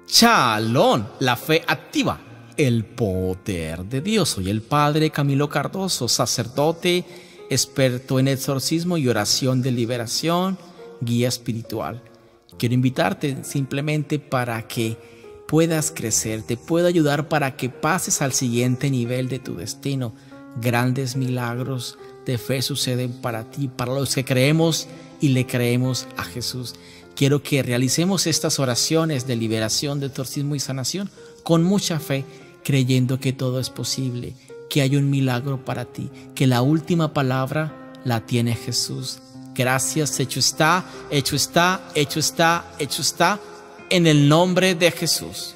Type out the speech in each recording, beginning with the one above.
Shalom, la fe activa, el poder de Dios. Soy el Padre Camilo Cardoso, sacerdote, experto en exorcismo y oración de liberación, guía espiritual. Quiero invitarte simplemente para que puedas crecer, te puedo ayudar para que pases al siguiente nivel de tu destino. Grandes milagros de fe suceden para ti, para los que creemos y le creemos a Jesús. Quiero que realicemos estas oraciones de liberación, de exorcismo y sanación con mucha fe, creyendo que todo es posible, que hay un milagro para ti, que la última palabra la tiene Jesús. Gracias, hecho está, hecho está, hecho está, hecho está, en el nombre de Jesús.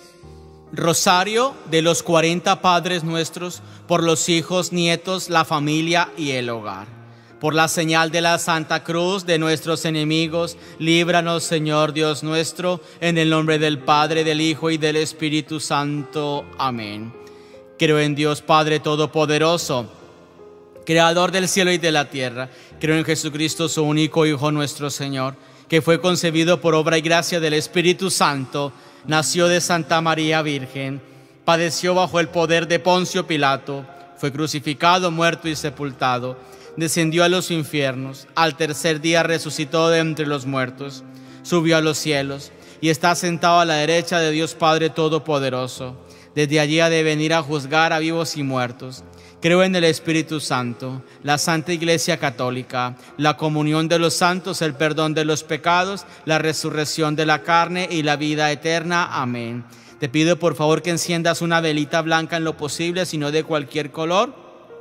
Rosario de los 40 Padres Nuestros por los hijos, nietos, la familia y el hogar. Por la señal de la Santa Cruz de nuestros enemigos, líbranos, Señor Dios nuestro, en el nombre del Padre, del Hijo y del Espíritu Santo. Amén. Creo en Dios Padre Todopoderoso, Creador del cielo y de la tierra. Creo en Jesucristo, su único Hijo, nuestro Señor, que fue concebido por obra y gracia del Espíritu Santo, nació de Santa María Virgen, padeció bajo el poder de Poncio Pilato, fue crucificado, muerto y sepultado, descendió a los infiernos, al tercer día resucitó de entre los muertos, subió a los cielos y está sentado a la derecha de Dios Padre Todopoderoso. Desde allí ha de venir a juzgar a vivos y muertos. Creo en el Espíritu Santo, la Santa Iglesia Católica, la comunión de los santos, el perdón de los pecados, la resurrección de la carne y la vida eterna. Amén. Te pido por favor que enciendas una velita blanca en lo posible, si no de cualquier color,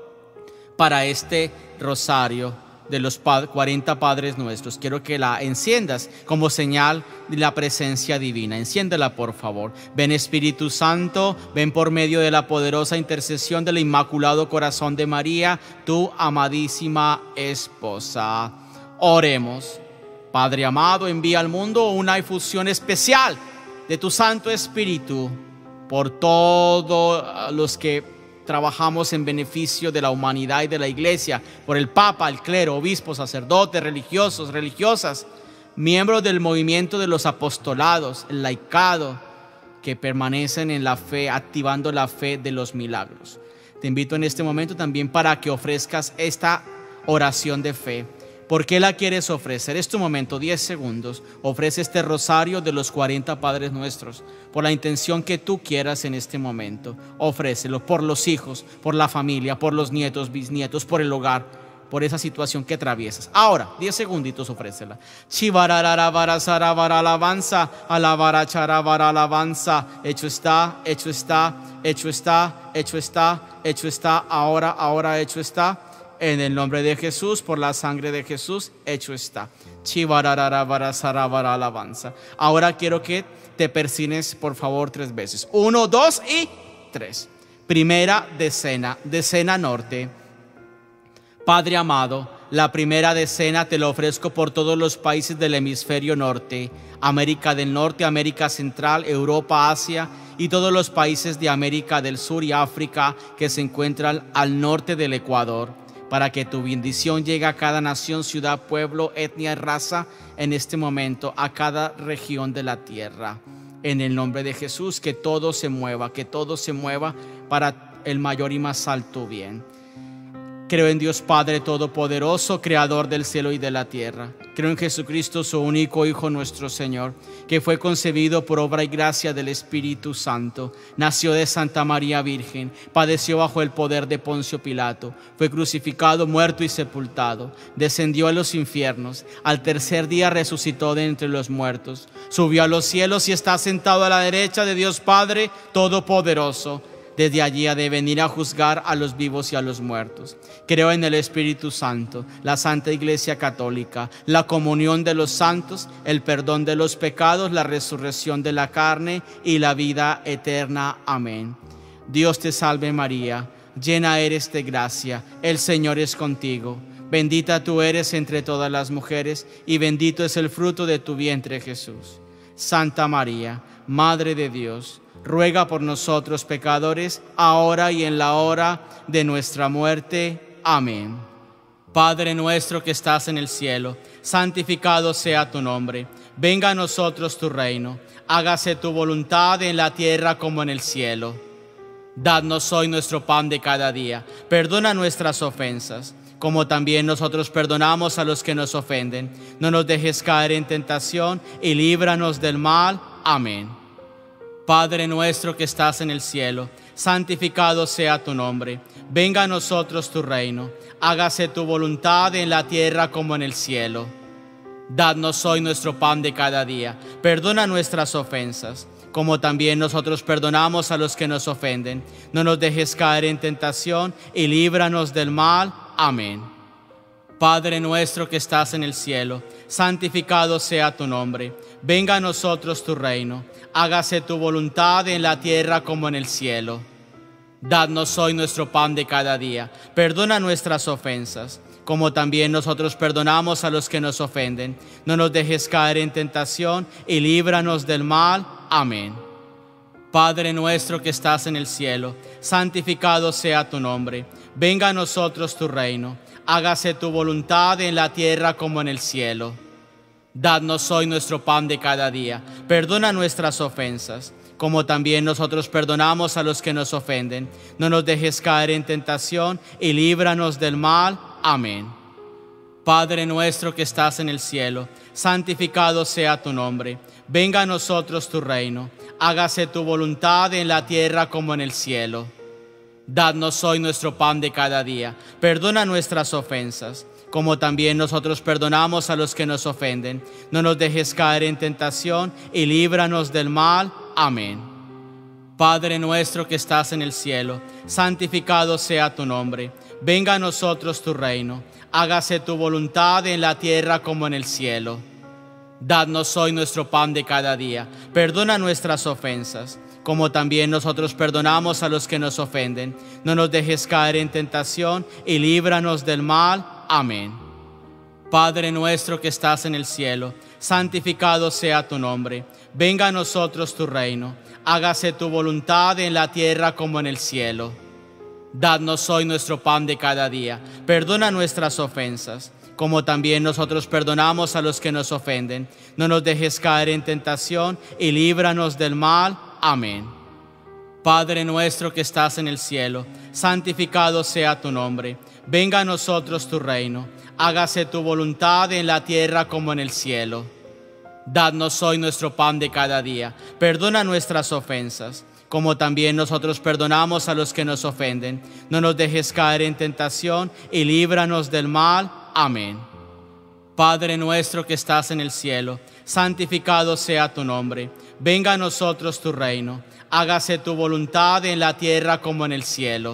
para este rosario de los 40 Padres Nuestros. Quiero que la enciendas como señal de la presencia divina. Enciéndela, por favor. Ven, Espíritu Santo, ven por medio de la poderosa intercesión del Inmaculado Corazón de María, tu amadísima esposa. Oremos. Padre amado, envía al mundo una efusión especial de tu Santo Espíritu por todos los que trabajamos en beneficio de la humanidad y de la Iglesia, por el Papa, el clero, obispos, sacerdotes, religiosos, religiosas, miembros del movimiento de los apostolados, el laicado, que permanecen en la fe, activando la fe de los milagros. Te invito en este momento también para que ofrezcas esta oración de fe. ¿Por qué la quieres ofrecer? Es tu momento, 10 segundos. Ofrece este rosario de los 40 Padres Nuestros por la intención que tú quieras en este momento. Ofrécelo por los hijos, por la familia, por los nietos, bisnietos, por el hogar, por esa situación que atraviesas. Ahora, 10 segunditos, ofrécela. Chivarararavarasaravar alabanza, alabaracharavar alabanza. Hecho está, hecho está, hecho está, hecho está, hecho está. Ahora hecho está. En el nombre de Jesús, por la sangre de Jesús, hecho está. Alabanza. Ahora quiero que te persines, por favor, 3 veces. 1, 2 y 3. Primera decena norte. Padre amado, la primera decena te la ofrezco por todos los países del hemisferio norte, América del Norte, América Central, Europa, Asia y todos los países de América del Sur y África que se encuentran al norte del Ecuador, para que tu bendición llegue a cada nación, ciudad, pueblo, etnia y raza en este momento, a cada región de la tierra. En el nombre de Jesús, que todo se mueva para el mayor y más alto bien. Creo en Dios Padre Todopoderoso, Creador del cielo y de la tierra. Creo en Jesucristo, su único Hijo, nuestro Señor, que fue concebido por obra y gracia del Espíritu Santo. Nació de Santa María Virgen, padeció bajo el poder de Poncio Pilato, fue crucificado, muerto y sepultado, descendió a los infiernos, al tercer día resucitó de entre los muertos, subió a los cielos y está sentado a la derecha de Dios Padre Todopoderoso. Desde allí ha de venir a juzgar a los vivos y a los muertos. Creo en el Espíritu Santo, la Santa Iglesia Católica, la comunión de los santos, el perdón de los pecados, la resurrección de la carne y la vida eterna. Amén. Dios te salve María, llena eres de gracia, el Señor es contigo. Bendita tú eres entre todas las mujeres y bendito es el fruto de tu vientre, Jesús. Santa María, Madre de Dios, ruega por nosotros pecadores, ahora y en la hora de nuestra muerte. Amén. Padre nuestro que estás en el cielo, santificado sea tu nombre. venga a nosotros tu reino. Hágase tu voluntad en la tierra como en el cielo. Danos hoy nuestro pan de cada día. Perdona nuestras ofensas, como también nosotros perdonamos a los que nos ofenden. No nos dejes caer en tentación y líbranos del mal. Amén. Padre nuestro que estás en el cielo, santificado sea tu nombre. Venga a nosotros tu reino. Hágase tu voluntad en la tierra como en el cielo. Danos hoy nuestro pan de cada día. Perdona nuestras ofensas, como también nosotros perdonamos a los que nos ofenden. No nos dejes caer en tentación y líbranos del mal. Amén. Padre nuestro que estás en el cielo, santificado sea tu nombre. Venga a nosotros tu reino. Hágase tu voluntad en la tierra como en el cielo. Danos hoy nuestro pan de cada día. Perdona nuestras ofensas, como también nosotros perdonamos a los que nos ofenden. No nos dejes caer en tentación y líbranos del mal. Amén. Padre nuestro que estás en el cielo, santificado sea tu nombre. Venga a nosotros tu reino. Hágase tu voluntad en la tierra como en el cielo. Danos hoy nuestro pan de cada día. Perdona nuestras ofensas, como también nosotros perdonamos a los que nos ofenden. No nos dejes caer en tentación y líbranos del mal. Amén. Padre nuestro que estás en el cielo, santificado sea tu nombre. Venga a nosotros tu reino. Hágase tu voluntad en la tierra como en el cielo. Danos hoy nuestro pan de cada día. Perdona nuestras ofensas, como también nosotros perdonamos a los que nos ofenden. No nos dejes caer en tentación y líbranos del mal. Amén. Padre nuestro que estás en el cielo, santificado sea tu nombre. Venga a nosotros tu reino. Hágase tu voluntad en la tierra como en el cielo. Danos hoy nuestro pan de cada día. Perdona nuestras ofensas, como también nosotros perdonamos a los que nos ofenden. No nos dejes caer en tentación y líbranos del mal. Amén. Padre nuestro que estás en el cielo, santificado sea tu nombre. Venga a nosotros tu reino. Hágase tu voluntad en la tierra como en el cielo. Danos hoy nuestro pan de cada día. Perdona nuestras ofensas, como también nosotros perdonamos a los que nos ofenden. No nos dejes caer en tentación y líbranos del mal. Amén. Padre nuestro que estás en el cielo, santificado sea tu nombre. Venga a nosotros tu reino. Hágase tu voluntad en la tierra como en el cielo. Danos hoy nuestro pan de cada día. Perdona nuestras ofensas, como también nosotros perdonamos a los que nos ofenden. No nos dejes caer en tentación y líbranos del mal. Amén. Padre nuestro que estás en el cielo, santificado sea tu nombre. Venga a nosotros tu reino. Hágase tu voluntad en la tierra como en el cielo.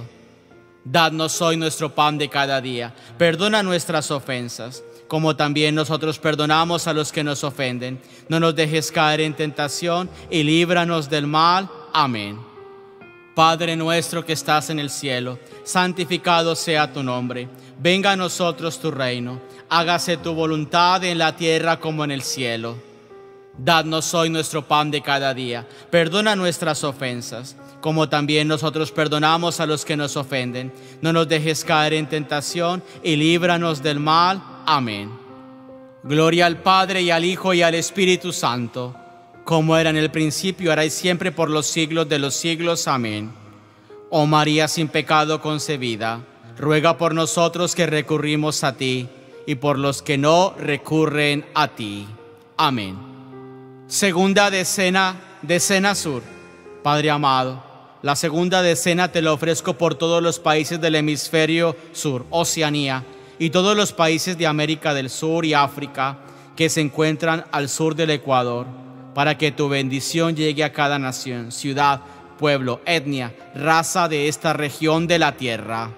Danos hoy nuestro pan de cada día. Perdona nuestras ofensas, como también nosotros perdonamos a los que nos ofenden. No nos dejes caer en tentación y líbranos del mal. Amén. Padre nuestro que estás en el cielo, santificado sea tu nombre. Venga a nosotros tu reino. Hágase tu voluntad en la tierra como en el cielo. Danos hoy nuestro pan de cada día. Perdona nuestras ofensas, como también nosotros perdonamos a los que nos ofenden. No nos dejes caer en tentación y líbranos del mal. Amén. Gloria al Padre y al Hijo y al Espíritu Santo, como era en el principio, ahora y siempre, por los siglos de los siglos. Amén. Oh María sin pecado concebida, ruega por nosotros que recurrimos a ti y por los que no recurren a ti. Amén. Segunda decena sur. Padre amado, la segunda decena te la ofrezco por todos los países del hemisferio sur, Oceanía, y todos los países de América del Sur y África que se encuentran al sur del Ecuador, para que tu bendición llegue a cada nación, ciudad, pueblo, etnia, raza de esta región de la tierra.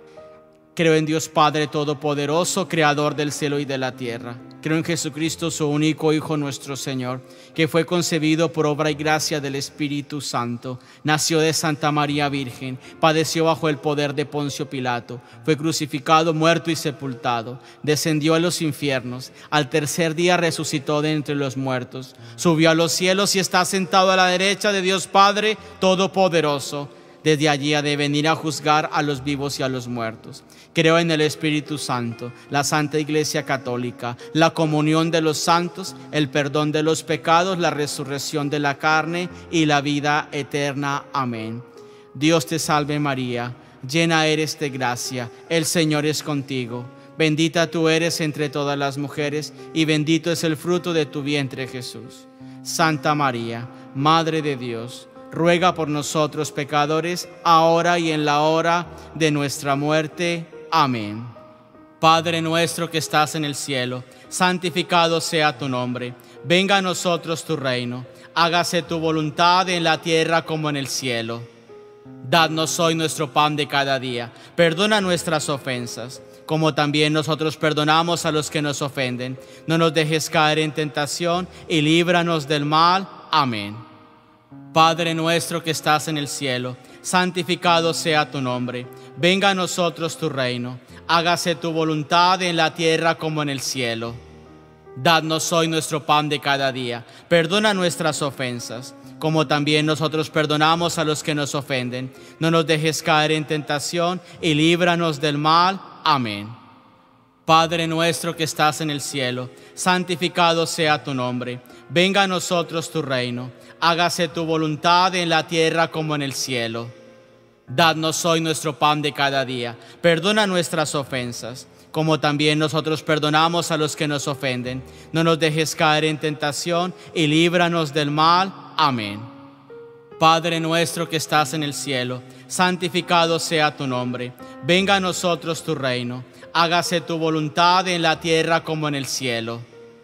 Creo en Dios Padre Todopoderoso, Creador del cielo y de la tierra. Creo en Jesucristo, su único Hijo, nuestro Señor, que fue concebido por obra y gracia del Espíritu Santo. Nació de Santa María Virgen, padeció bajo el poder de Poncio Pilato, fue crucificado, muerto y sepultado, descendió a los infiernos, al tercer día resucitó de entre los muertos, subió a los cielos y está sentado a la derecha de Dios Padre Todopoderoso. Desde allí ha de venir a juzgar a los vivos y a los muertos. Creo en el Espíritu Santo, la Santa Iglesia Católica, la comunión de los santos, el perdón de los pecados, la resurrección de la carne y la vida eterna. Amén. Dios te salve María, llena eres de gracia, el Señor es contigo. Bendita tú eres entre todas las mujeres, y bendito es el fruto de tu vientre, Jesús. Santa María, Madre de Dios, ruega por nosotros pecadores, ahora y en la hora de nuestra muerte. Amén. Padre nuestro que estás en el cielo, santificado sea tu nombre. Venga a nosotros tu reino. Hágase tu voluntad en la tierra como en el cielo. Dadnos hoy nuestro pan de cada día. Perdona nuestras ofensas, como también nosotros perdonamos a los que nos ofenden. No nos dejes caer en tentación y líbranos del mal. Amén. Padre nuestro que estás en el cielo, santificado sea tu nombre. Venga a nosotros tu reino. Hágase tu voluntad en la tierra como en el cielo. Dadnos hoy nuestro pan de cada día. Perdona nuestras ofensas, como también nosotros perdonamos a los que nos ofenden. No nos dejes caer en tentación y líbranos del mal. Amén. Padre nuestro que estás en el cielo, santificado sea tu nombre. Venga a nosotros tu reino. Hágase tu voluntad en la tierra como en el cielo. Dadnos hoy nuestro pan de cada día. Perdona nuestras ofensas, como también nosotros perdonamos a los que nos ofenden. No nos dejes caer en tentación y líbranos del mal. Amén. Padre nuestro que estás en el cielo, santificado sea tu nombre. Venga a nosotros tu reino. Hágase tu voluntad en la tierra como en el cielo.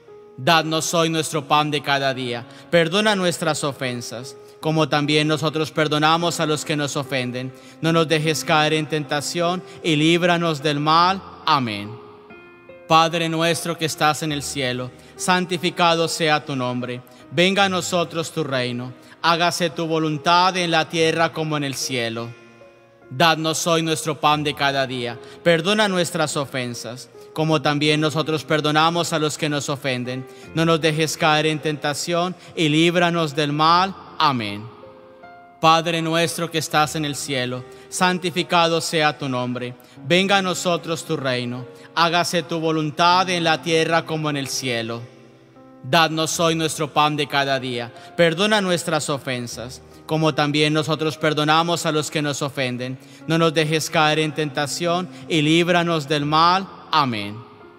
Dadnos hoy nuestro pan de cada día. Perdona nuestras ofensas, como también nosotros perdonamos a los que nos ofenden. No nos dejes caer en tentación y líbranos del mal. Amén. Padre nuestro que estás en el cielo, santificado sea tu nombre. Venga a nosotros tu reino. Hágase tu voluntad en la tierra como en el cielo. Dadnos hoy nuestro pan de cada día. Perdona nuestras ofensas, como también nosotros perdonamos a los que nos ofenden. No nos dejes caer en tentación y líbranos del mal. Amén. Padre nuestro que estás en el cielo, santificado sea tu nombre. Venga a nosotros tu reino. Hágase tu voluntad en la tierra como en el cielo. Dadnos hoy nuestro pan de cada día. Perdona nuestras ofensas, como también nosotros perdonamos a los que nos ofenden. No nos dejes caer en tentación y líbranos del mal. Amén.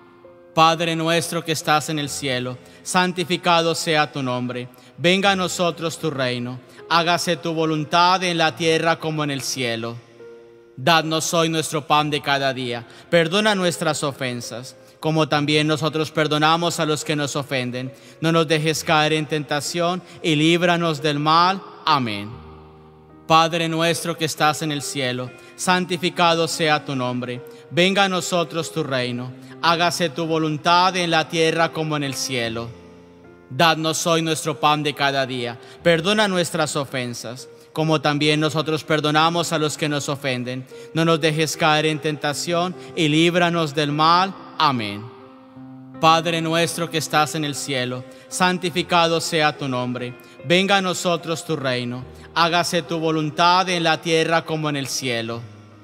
Padre nuestro que estás en el cielo, santificado sea tu nombre. Venga a nosotros tu reino. Hágase tu voluntad en la tierra como en el cielo. Dadnos hoy nuestro pan de cada día. Perdona nuestras ofensas, como también nosotros perdonamos a los que nos ofenden. No nos dejes caer en tentación y líbranos del mal. Amén. Padre nuestro que estás en el cielo, santificado sea tu nombre. Venga a nosotros tu reino. Hágase tu voluntad en la tierra como en el cielo. Dadnos hoy nuestro pan de cada día. Perdona nuestras ofensas, como también nosotros perdonamos a los que nos ofenden. No nos dejes caer en tentación y líbranos del mal. Amén. Padre nuestro que estás en el cielo, santificado sea tu nombre. Venga a nosotros tu reino. Hágase tu voluntad en la tierra como en el cielo.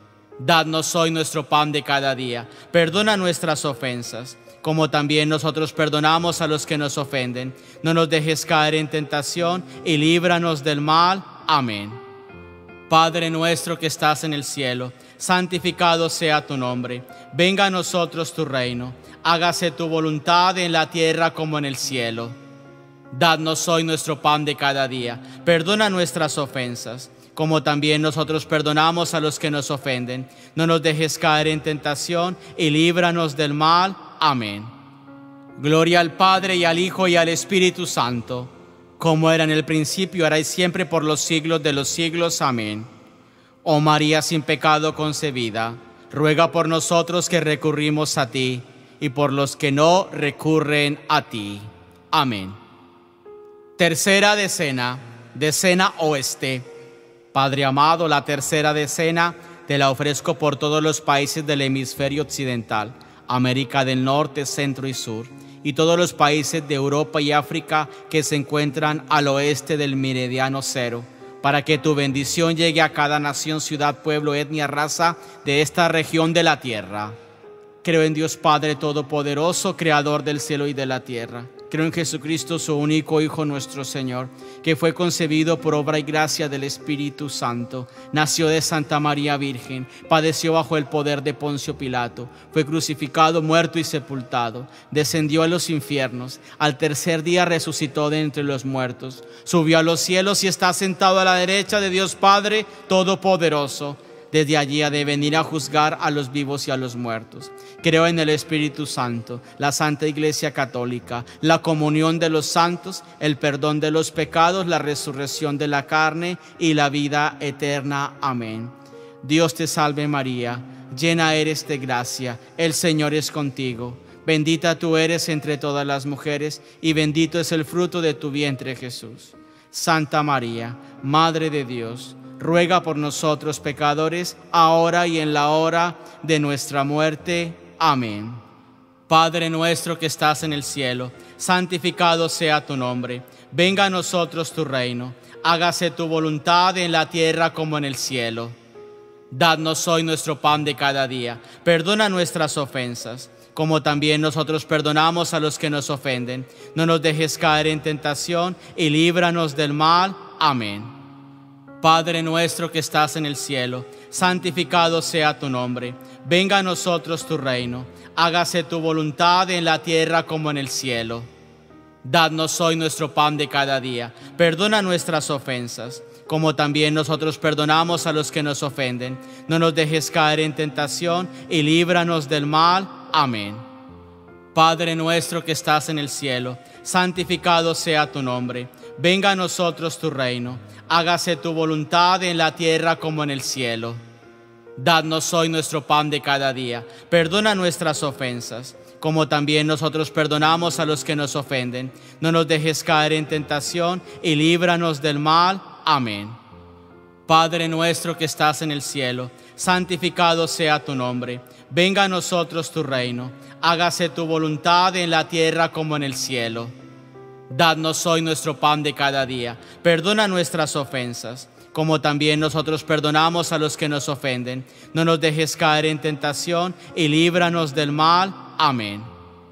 Dadnos hoy nuestro pan de cada día. Perdona nuestras ofensas, como también nosotros perdonamos a los que nos ofenden. No nos dejes caer en tentación y líbranos del mal. Amén. Padre nuestro que estás en el cielo, santificado sea tu nombre. Venga a nosotros tu reino. Hágase tu voluntad en la tierra como en el cielo. Dadnos hoy nuestro pan de cada día. Perdona nuestras ofensas, como también nosotros perdonamos a los que nos ofenden. No nos dejes caer en tentación y líbranos del mal. Amén. Gloria al Padre, y al Hijo, y al Espíritu Santo, como era en el principio, ahora y siempre, por los siglos de los siglos. Amén. Oh María sin pecado concebida, ruega por nosotros que recurrimos a ti, y por los que no recurren a ti. Amén. Tercera decena, decena oeste. Padre amado, la tercera decena te la ofrezco por todos los países del hemisferio occidental, América del Norte, Centro y Sur, y todos los países de Europa y África que se encuentran al oeste del meridiano cero, para que tu bendición llegue a cada nación, ciudad, pueblo, etnia, raza de esta región de la tierra. Creo en Dios Padre Todopoderoso, Creador del cielo y de la tierra. Creo en Jesucristo, su único Hijo, nuestro Señor, que fue concebido por obra y gracia del Espíritu Santo. Nació de Santa María Virgen, padeció bajo el poder de Poncio Pilato, fue crucificado, muerto y sepultado, descendió a los infiernos, al tercer día resucitó de entre los muertos, subió a los cielos y está sentado a la derecha de Dios Padre Todopoderoso. Desde allí ha de venir a juzgar a los vivos y a los muertos. Creo en el Espíritu Santo, la Santa Iglesia Católica, la comunión de los santos, el perdón de los pecados, la resurrección de la carne y la vida eterna. Amén. Dios te salve María, llena eres de gracia, el Señor es contigo. Bendita tú eres entre todas las mujeres y bendito es el fruto de tu vientre Jesús. Santa María, Madre de Dios, ruega por nosotros pecadores, ahora y en la hora de nuestra muerte. Amén. Padre nuestro que estás en el cielo, santificado sea tu nombre. Venga a nosotros tu reino. Hágase tu voluntad en la tierra como en el cielo. Dadnos hoy nuestro pan de cada día. Perdona nuestras ofensas, como también nosotros perdonamos a los que nos ofenden. No nos dejes caer en tentación y líbranos del mal. Amén. Padre nuestro que estás en el cielo, santificado sea tu nombre. Venga a nosotros tu reino. Hágase tu voluntad en la tierra como en el cielo. Dadnos hoy nuestro pan de cada día. Perdona nuestras ofensas, como también nosotros perdonamos a los que nos ofenden. No nos dejes caer en tentación y líbranos del mal. Amén. Padre nuestro que estás en el cielo, santificado sea tu nombre. Venga a nosotros tu reino. Hágase tu voluntad en la tierra como en el cielo. Dadnos hoy nuestro pan de cada día. Perdona nuestras ofensas, como también nosotros perdonamos a los que nos ofenden. No nos dejes caer en tentación y líbranos del mal. Amén. Padre nuestro que estás en el cielo, santificado sea tu nombre. Venga a nosotros tu reino. Hágase tu voluntad en la tierra como en el cielo. Dadnos hoy nuestro pan de cada día. Perdona nuestras ofensas, como también nosotros perdonamos a los que nos ofenden. No nos dejes caer en tentación y líbranos del mal. Amén.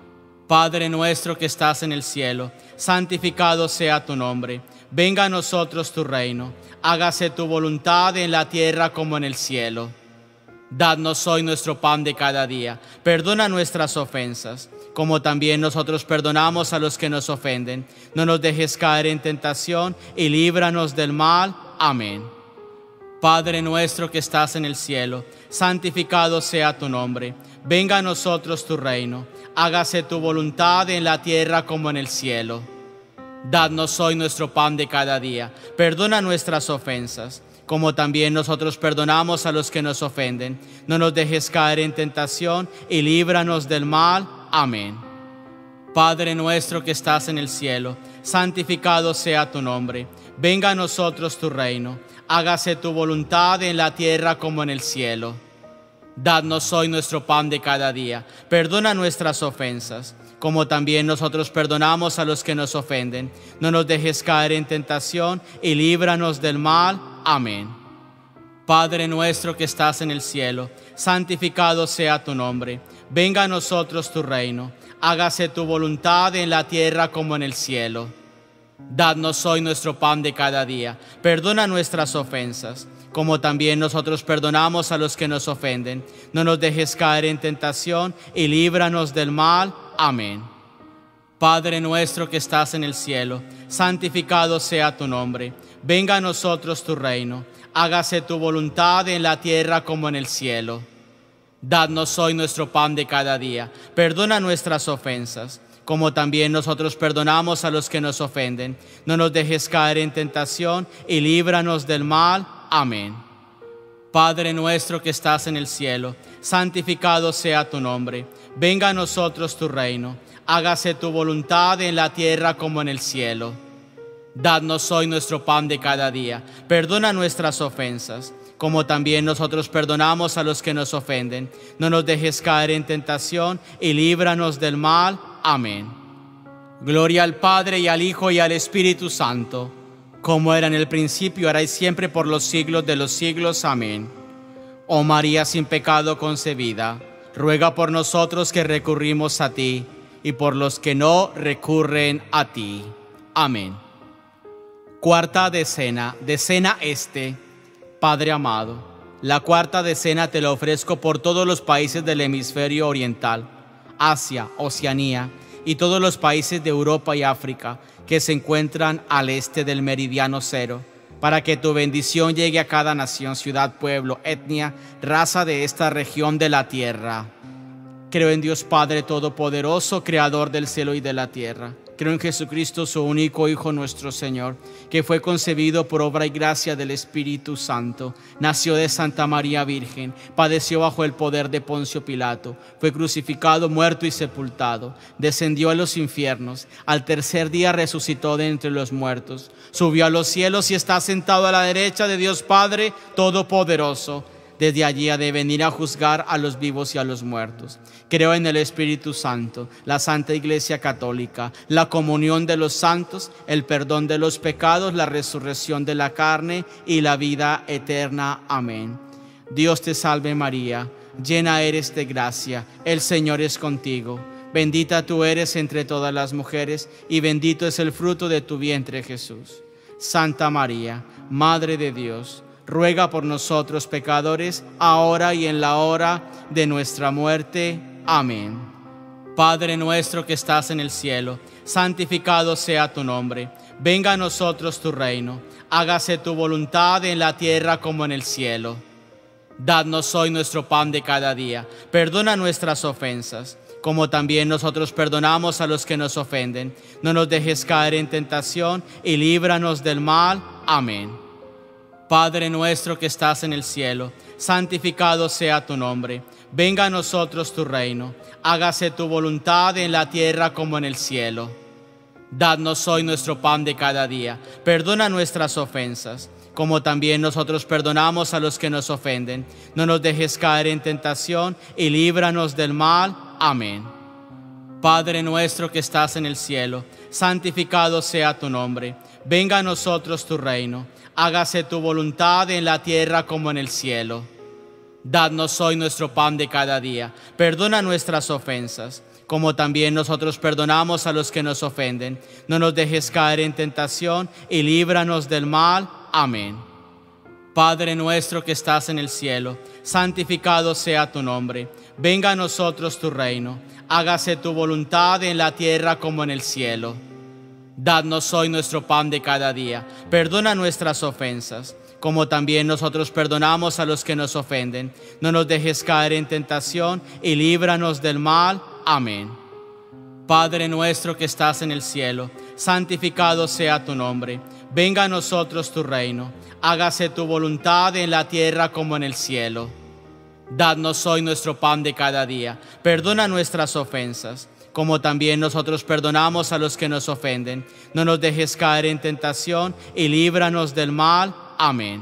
Padre nuestro que estás en el cielo, santificado sea tu nombre. Venga a nosotros tu reino. Hágase tu voluntad en la tierra como en el cielo. Dadnos hoy nuestro pan de cada día. Perdona nuestras ofensas, como también nosotros perdonamos a los que nos ofenden. No nos dejes caer en tentación y líbranos del mal. Amén. Padre nuestro que estás en el cielo, santificado sea tu nombre. Venga a nosotros tu reino. Hágase tu voluntad en la tierra como en el cielo. Dadnos hoy nuestro pan de cada día. Perdona nuestras ofensas, como también nosotros perdonamos a los que nos ofenden. No nos dejes caer en tentación y líbranos del mal. Amén. Padre nuestro que estás en el cielo, santificado sea tu nombre. Venga a nosotros tu reino. Hágase tu voluntad en la tierra como en el cielo. Dadnos hoy nuestro pan de cada día. Perdona nuestras ofensas, como también nosotros perdonamos a los que nos ofenden. No nos dejes caer en tentación y líbranos del mal. Amén. Padre nuestro que estás en el cielo, santificado sea tu nombre. Venga a nosotros tu reino. Hágase tu voluntad en la tierra como en el cielo. Dadnos hoy nuestro pan de cada día. Perdona nuestras ofensas, como también nosotros perdonamos a los que nos ofenden. No nos dejes caer en tentación y líbranos del mal. Amén. Padre nuestro que estás en el cielo, santificado sea tu nombre. Venga a nosotros tu reino. Hágase tu voluntad en la tierra como en el cielo. Dadnos hoy nuestro pan de cada día. Perdona nuestras ofensas, como también nosotros perdonamos a los que nos ofenden. No nos dejes caer en tentación y líbranos del mal. Amén. Padre nuestro que estás en el cielo, santificado sea tu nombre. Venga a nosotros tu reino. Hágase tu voluntad en la tierra como en el cielo. Dadnos hoy nuestro pan de cada día. Perdona nuestras ofensas, como también nosotros perdonamos a los que nos ofenden. No nos dejes caer en tentación y líbranos del mal. Amén. Gloria al Padre y al Hijo y al Espíritu Santo, como era en el principio, ahora y siempre, por los siglos de los siglos. Amén. Oh María sin pecado concebida, ruega por nosotros que recurrimos a ti y por los que no recurren a ti. Amén. Cuarta decena este. Padre amado, la cuarta decena te la ofrezco por todos los países del hemisferio oriental, Asia, Oceanía y todos los países de Europa y África que se encuentran al este del meridiano cero, para que tu bendición llegue a cada nación, ciudad, pueblo, etnia, raza de esta región de la tierra. Creo en Dios Padre Todopoderoso, Creador del cielo y de la tierra. Creo en Jesucristo, su único Hijo, nuestro Señor, que fue concebido por obra y gracia del Espíritu Santo. Nació de Santa María Virgen, padeció bajo el poder de Poncio Pilato, fue crucificado, muerto y sepultado, descendió a los infiernos, al tercer día resucitó de entre los muertos, subió a los cielos y está sentado a la derecha de Dios Padre Todopoderoso. Desde allí ha de venir a juzgar a los vivos y a los muertos. Creo en el Espíritu Santo, la Santa Iglesia Católica, la comunión de los santos, el perdón de los pecados, la resurrección de la carne y la vida eterna. Amén. Dios te salve María, llena eres de gracia, el Señor es contigo. Bendita tú eres entre todas las mujeres y bendito es el fruto de tu vientre, Jesús. Santa María, Madre de Dios, ruega por nosotros pecadores, ahora y en la hora de nuestra muerte. Amén. Padre nuestro que estás en el cielo, santificado sea tu nombre. Venga a nosotros tu reino. Hágase tu voluntad en la tierra como en el cielo. Dadnos hoy nuestro pan de cada día. Perdona nuestras ofensas, como también nosotros perdonamos a los que nos ofenden. No nos dejes caer en tentación y líbranos del mal. Amén. Padre nuestro que estás en el cielo, santificado sea tu nombre. Venga a nosotros tu reino. Hágase tu voluntad en la tierra como en el cielo. Dadnos hoy nuestro pan de cada día. Perdona nuestras ofensas, como también nosotros perdonamos a los que nos ofenden. No nos dejes caer en tentación y líbranos del mal. Amén. Padre nuestro que estás en el cielo, santificado sea tu nombre. Venga a nosotros tu reino. Hágase tu voluntad en la tierra como en el cielo. Dadnos hoy nuestro pan de cada día. Perdona nuestras ofensas, como también nosotros perdonamos a los que nos ofenden. No nos dejes caer en tentación y líbranos del mal. Amén. Padre nuestro que estás en el cielo, santificado sea tu nombre. Venga a nosotros tu reino. Hágase tu voluntad en la tierra como en el cielo. Dadnos hoy nuestro pan de cada día. Perdona nuestras ofensas, como también nosotros perdonamos a los que nos ofenden. No nos dejes caer en tentación y líbranos del mal. Amén. Padre nuestro que estás en el cielo, santificado sea tu nombre. Venga a nosotros tu reino. Hágase tu voluntad en la tierra como en el cielo. Dadnos hoy nuestro pan de cada día. Perdona nuestras ofensas, como también nosotros perdonamos a los que nos ofenden. No nos dejes caer en tentación y líbranos del mal. Amén.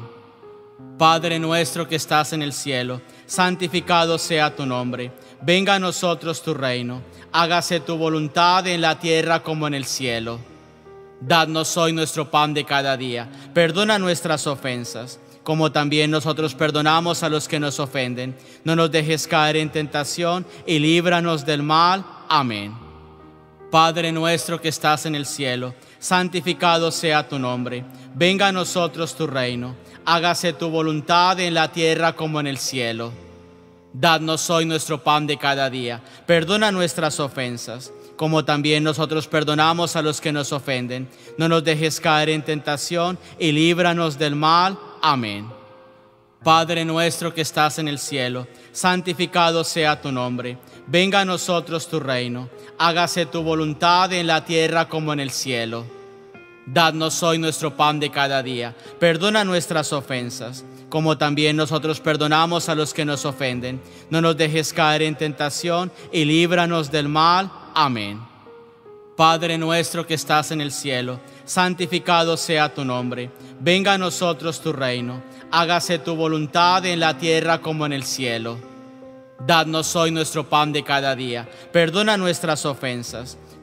Padre nuestro que estás en el cielo, santificado sea tu nombre. Venga a nosotros tu reino. Hágase tu voluntad en la tierra como en el cielo. Dadnos hoy nuestro pan de cada día. Perdona nuestras ofensas, como también nosotros perdonamos a los que nos ofenden. No nos dejes caer en tentación y líbranos del mal. Amén. Padre nuestro que estás en el cielo, santificado sea tu nombre. Venga a nosotros tu reino. Hágase tu voluntad en la tierra como en el cielo. Dadnos hoy nuestro pan de cada día. Perdona nuestras ofensas, como también nosotros perdonamos a los que nos ofenden. No nos dejes caer en tentación y líbranos del mal. Amén. Padre nuestro que estás en el cielo, santificado sea tu nombre. Venga a nosotros tu reino. Hágase tu voluntad en la tierra como en el cielo. Dadnos hoy nuestro pan de cada día. Perdona nuestras ofensas, como también nosotros perdonamos a los que nos ofenden. No nos dejes caer en tentación y líbranos del mal. Amén. Padre nuestro que estás en el cielo, santificado sea tu nombre. Venga a nosotros tu reino. Hágase tu voluntad en la tierra como en el cielo. Dadnos hoy nuestro pan de cada día. Perdona nuestras ofensas,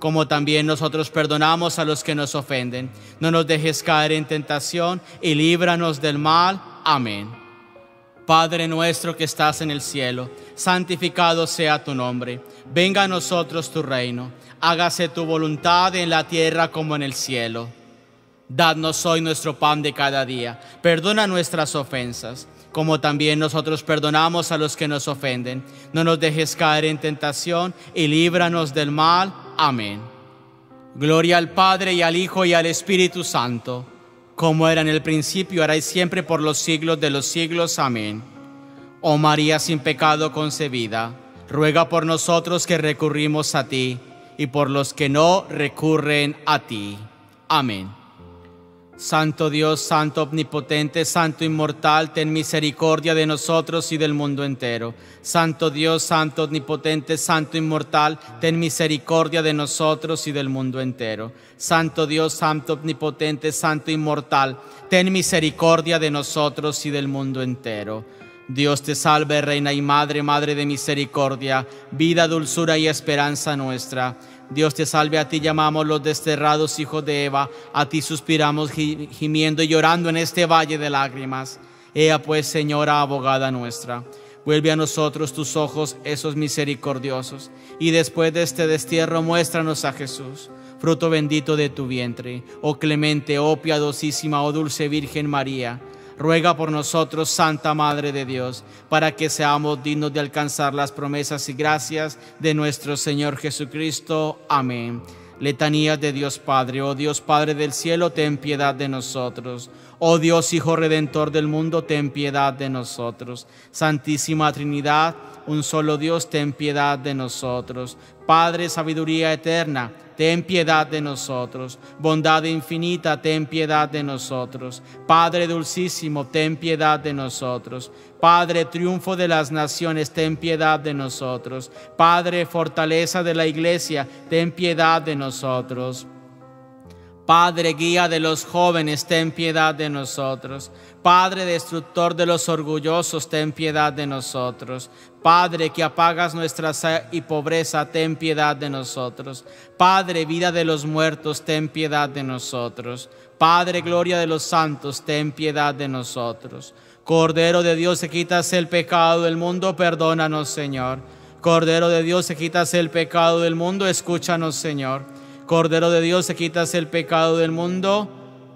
como también nosotros perdonamos a los que nos ofenden. No nos dejes caer en tentación y líbranos del mal. Amén. Padre nuestro que estás en el cielo, santificado sea tu nombre. Venga a nosotros tu reino. Hágase tu voluntad en la tierra como en el cielo. Dadnos hoy nuestro pan de cada día. Perdona nuestras ofensas, como también nosotros perdonamos a los que nos ofenden. No nos dejes caer en tentación y líbranos del mal. Amén. Gloria al Padre, y al Hijo, y al Espíritu Santo, como era en el principio, ahora y siempre, por los siglos de los siglos. Amén. Oh María sin pecado concebida, ruega por nosotros que recurrimos a ti, y por los que no recurren a ti. Amén. Santo Dios, Santo omnipotente, Santo inmortal, ten misericordia de nosotros y del mundo entero. Santo Dios, Santo omnipotente, Santo inmortal, ten misericordia de nosotros y del mundo entero. Santo Dios, Santo omnipotente, Santo inmortal, ten misericordia de nosotros y del mundo entero. Dios te salve, Reina y Madre, Madre de misericordia, vida, dulzura y esperanza nuestra. Dios te salve, a ti llamamos los desterrados hijos de Eva, a ti suspiramos gimiendo y llorando en este valle de lágrimas. Ea pues, Señora, abogada nuestra, vuelve a nosotros tus ojos, esos misericordiosos, y después de este destierro muéstranos a Jesús, fruto bendito de tu vientre. Oh clemente, oh piadosísima, oh dulce Virgen María, ruega por nosotros, Santa Madre de Dios, para que seamos dignos de alcanzar las promesas y gracias de nuestro Señor Jesucristo. Amén. Letanías de Dios Padre. Oh Dios Padre del cielo, ten piedad de nosotros. Oh Dios Hijo Redentor del mundo, ten piedad de nosotros. Santísima Trinidad, un solo Dios, ten piedad de nosotros. Padre, sabiduría eterna, ten piedad de nosotros. Bondad infinita, ten piedad de nosotros. Padre dulcísimo, ten piedad de nosotros. Padre, triunfo de las naciones, ten piedad de nosotros. Padre, fortaleza de la iglesia, ten piedad de nosotros. Padre, guía de los jóvenes, ten piedad de nosotros. Padre, destructor de los orgullosos, ten piedad de nosotros. Padre, que apagas nuestra sed y pobreza, ten piedad de nosotros. Padre, vida de los muertos, ten piedad de nosotros. Padre, gloria de los santos, ten piedad de nosotros. Cordero de Dios, que quitas el pecado del mundo, perdónanos, Señor. Cordero de Dios, que quitas el pecado del mundo, escúchanos, Señor. Cordero de Dios, que quitas el pecado del mundo,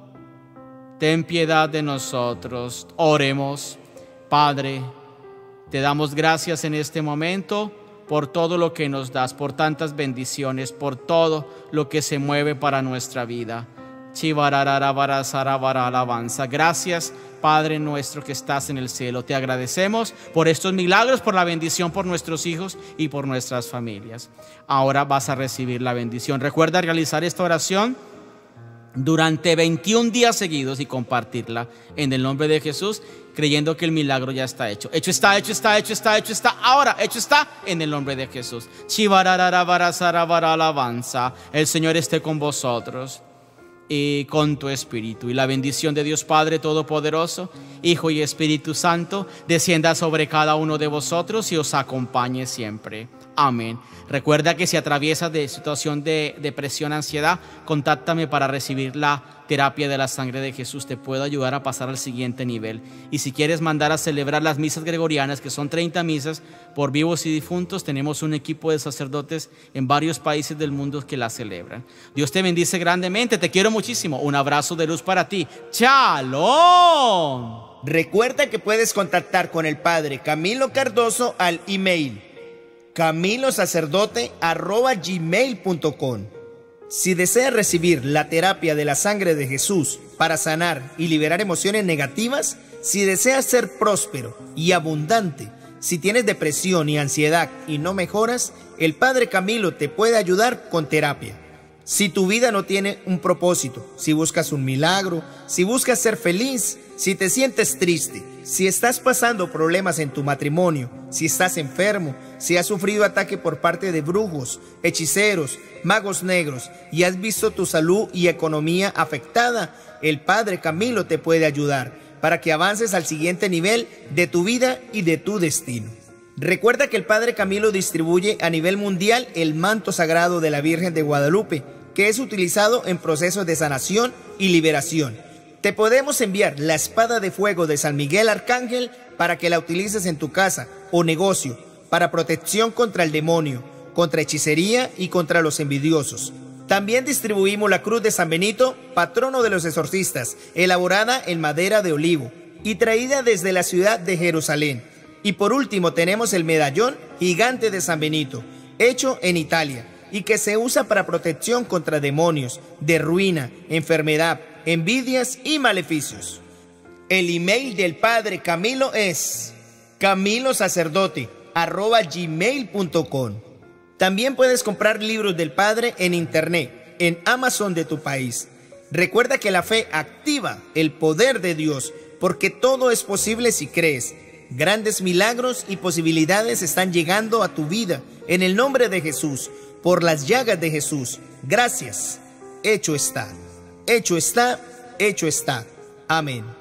ten piedad de nosotros. Oremos. Padre, te damos gracias en este momento por todo lo que nos das, por tantas bendiciones, por todo lo que se mueve para nuestra vida. Alabanza. Gracias, Padre nuestro que estás en el cielo. Te agradecemos por estos milagros, por la bendición por nuestros hijos y por nuestras familias. Ahora vas a recibir la bendición. Recuerda realizar esta oración durante 21 días seguidos y compartirla en el nombre de Jesús, creyendo que el milagro ya está hecho. Hecho está, hecho está, hecho está, hecho está. Ahora, hecho está en el nombre de Jesús. Alabanza. El Señor esté con vosotros y con tu espíritu. Y la bendición de Dios Padre Todopoderoso, Hijo y Espíritu Santo, descienda sobre cada uno de vosotros y os acompañe siempre. Amén. Recuerda que si atraviesas de situación de depresión, ansiedad, contáctame para recibir la terapia de la sangre de Jesús. Te puedo ayudar a pasar al siguiente nivel. Y si quieres mandar a celebrar las misas gregorianas, que son 30 misas por vivos y difuntos, tenemos un equipo de sacerdotes en varios países del mundo que la celebran. Dios te bendice grandemente. Te quiero muchísimo. Un abrazo de luz para ti. ¡Shalom! Recuerda que puedes contactar con el Padre Camilo Cardoso al email camilosacerdote@gmail.com. Si deseas recibir la terapia de la sangre de Jesús para sanar y liberar emociones negativas, si deseas ser próspero y abundante, si tienes depresión y ansiedad y no mejoras, el Padre Camilo te puede ayudar con terapia. Si tu vida no tiene un propósito, si buscas un milagro, si buscas ser feliz, si te sientes triste, si estás pasando problemas en tu matrimonio, si estás enfermo, si has sufrido ataque por parte de brujos, hechiceros, magos negros y has visto tu salud y economía afectada, el Padre Camilo te puede ayudar para que avances al siguiente nivel de tu vida y de tu destino. Recuerda que el Padre Camilo distribuye a nivel mundial el manto sagrado de la Virgen de Guadalupe, que es utilizado en procesos de sanación y liberación. Te podemos enviar la espada de fuego de San Miguel Arcángel para que la utilices en tu casa o negocio para protección contra el demonio, contra hechicería y contra los envidiosos. También distribuimos la cruz de San Benito, patrono de los exorcistas, elaborada en madera de olivo y traída desde la ciudad de Jerusalén. Y por último tenemos el medallón gigante de San Benito, hecho en Italia y que se usa para protección contra demonios, de ruina, enfermedad, envidias y maleficios. El email del Padre Camilo es camilosacerdote@gmail.com. También puedes comprar libros del Padre en internet, en Amazon de tu país. Recuerda que la fe activa el poder de Dios, porque todo es posible si crees. Grandes milagros y posibilidades están llegando a tu vida en el nombre de Jesús, por las llagas de Jesús. Gracias. Hecho está. Hecho está. Hecho está. Amén.